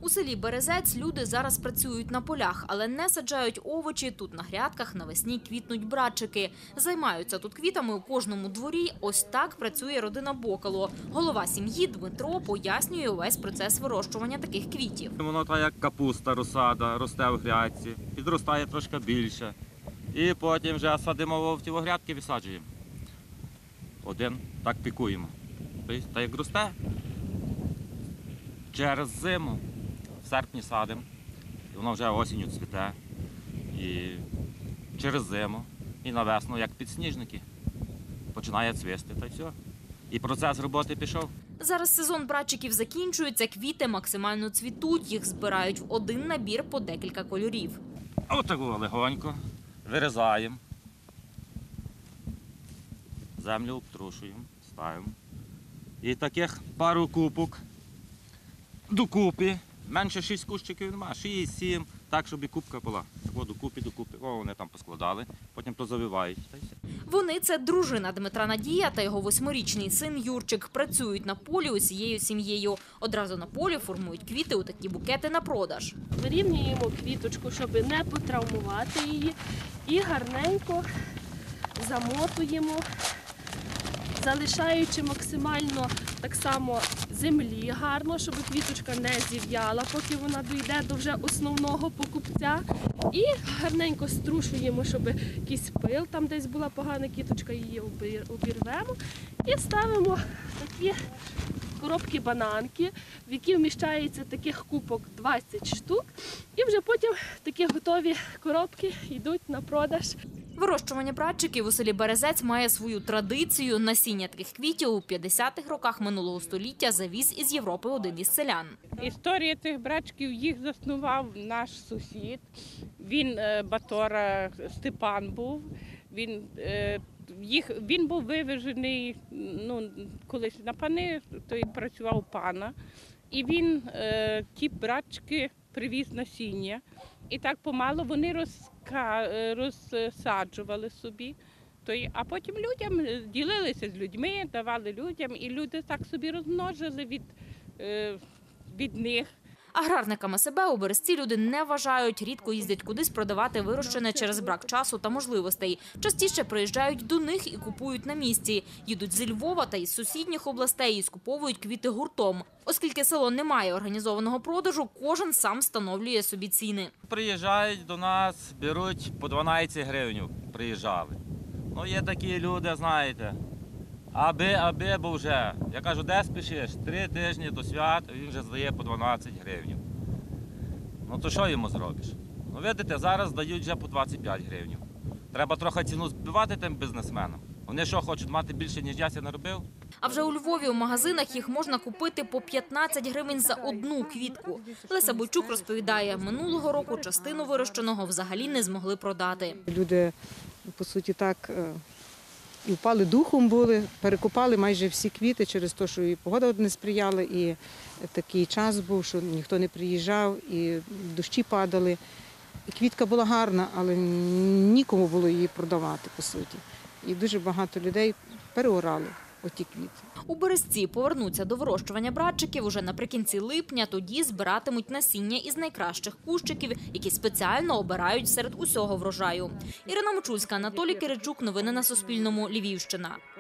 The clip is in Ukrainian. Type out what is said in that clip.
У селі Березець люди зараз працюють на полях, але не саджають овочі. Тут на грядках навесні квітнуть братчики. Займаються тут квітами у кожному дворі. Ось так працює родина Бокало. Голова сім'ї Дмитро пояснює увесь процес вирощування таких квітів. Воно так як капуста, розсада, росте в грядці, підростає трошки більше. І потім вже садимо в ті грядки і висаджуємо. Один так пікуємо. Та як росте, через зиму, в серпні садимо, і воно вже осінню цвіте. І через зиму, і на весну, як підсніжники, починає цвісти, та й все. І процес роботи пішов. Зараз сезон братчиків закінчується, квіти максимально цвітуть, їх збирають в один набір по декілька кольорів. Отаку легонько вирізаємо, землю обтрушуємо, ставимо. І таких пару купок докупи, менше 6 кущиків немає, 6-7, так, щоб і купка була. Так, докупи. О, вони там поскладали, потім позавивають. Вони – це дружина Дмитра Надія та його 8-річний син Юрчик. Працюють на полі усією сім'єю. Одразу на полі формують квіти у такі букети на продаж. Вирівнюємо квіточку, щоб не потравмувати її, і гарненько замотуємо, залишаючи максимально так само землі гарно, щоб квіточка не зів'яла, поки вона дійде до вже основного покупця. І гарненько струшуємо, щоб якийсь пил, там десь була погана квіточка, її обірвемо. І ставимо такі коробки-бананки, в які вміщається таких купок 20 штук. І вже потім такі готові коробки йдуть на продаж. Вирощування братчиків у селі Березець має свою традицію. Насіння таких квітів у 50-х роках минулого століття завіз із Європи один із селян. Історія цих братчиків їх заснував наш сусід. Він Батора Степан був. Він був вивезений колись на пани, то й працював пана. І він ті братчики привіз насіння. І так помало вони розсаджували собі. А потім людям ділилися з людьми, давали людям, і люди так собі розмножили від них. Аграрниками себе у Березці люди не вважають, рідко їздять кудись продавати вирощене через брак часу та можливостей. Частіше приїжджають до них і купують на місці. Їдуть зі Львова та із сусідніх областей і скуповують квіти гуртом. Оскільки село не має організованого продажу, кожен сам встановлює собі ціни. Приїжджають до нас, беруть по 12 гривень, приїжджали. Є такі люди, знаєте, аби, бо вже. Я кажу, де спішиш? 3 тижні до свят, він вже здає по 12 гривень. То що йому зробиш? Видите, зараз дають вже по 25 гривень. Треба трохи ціну збивати тим бізнесменам. Вони що, хочуть мати більше, ніж я наробив? А вже у Львові у магазинах їх можна купити по 15 гривень за одну квітку. Леся Бойчук розповідає, минулого року частину вирощеного взагалі не змогли продати. Люди, по суті, так і впали духом були, перекопали майже всі квіти через те, що і погода не сприяла, і такий час був, що ніхто не приїжджав, і дощі падали. І квітка була гарна, але нікому було її продавати, по суті. І дуже багато людей переорали оті квіти. У Березці повернуться до вирощування братчиків уже наприкінці липня. Тоді збиратимуть насіння із найкращих кущиків, які спеціально обирають серед усього врожаю. Ірина Мочульська, Анатолій Киричук. Новини на Суспільному. Львівщина.